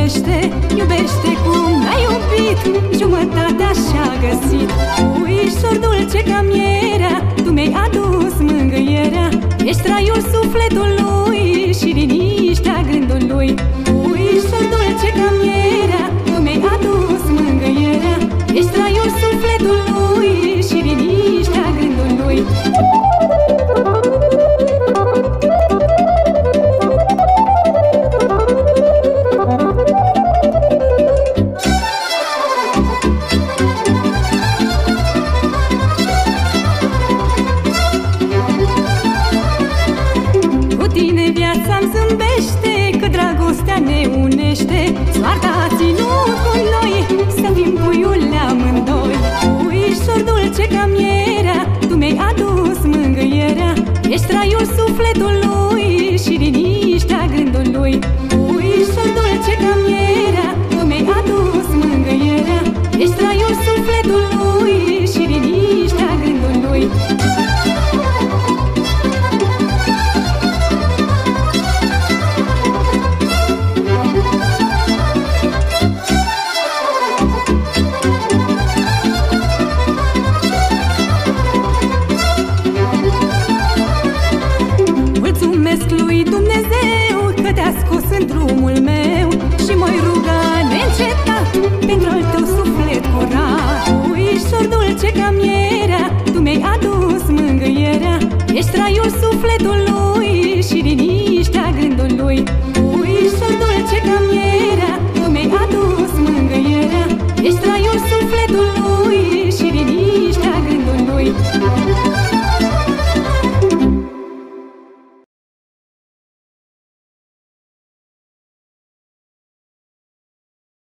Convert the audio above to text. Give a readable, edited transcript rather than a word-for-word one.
zâmbește, iubește cum n-ai iubit, jumătatea și-a găsit. Puișor dulce ca mierea, tu mi-ai adus mângâierea, ești raiul sufletului și liniștea gândului. Puișor dulce ca mierea, tu mi-ai adus mângâierea, ești raiul sufletului și liniștea gândului. Viața-mi zâmbește, că dragostea ne unește. Soarta a ținut cu noi, să fim puiul amândoi. Puișor dulce ca mierea, tu mi-ai adus mângâierea, ești raiul sufletului și liniștea gândului. Puișor dulce ca mierea, tu mi-ai adus mângâierea, ești raiul sufletului și liniștea gândului. Lui Dumnezeu că te-a scos în drumul meu și mă-i ruga neîncetat pentru al tău suflet curat. Puișor dulce ca mierea, tu mi-ai adus mângâierea, ești raiul sufletului